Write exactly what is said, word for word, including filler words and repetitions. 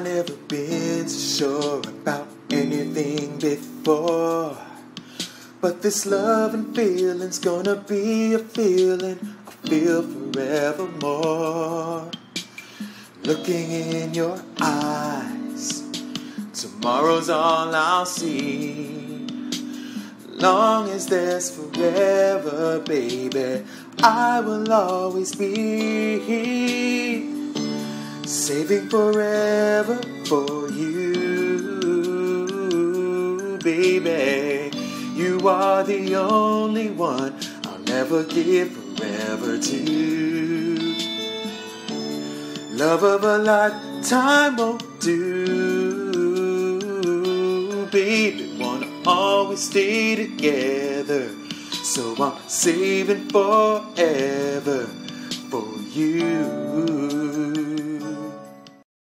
never been so sure about anything before, but this love and feeling's gonna be a feeling I feel forevermore. Looking in your eyes, tomorrow's all I'll see. Long as there's forever, baby, I will always be saving forever for you, baby. You are the only one I'll never give forever to. Love of a lifetime won't do, baby. Wanna always stay together, so I'm saving forever for you.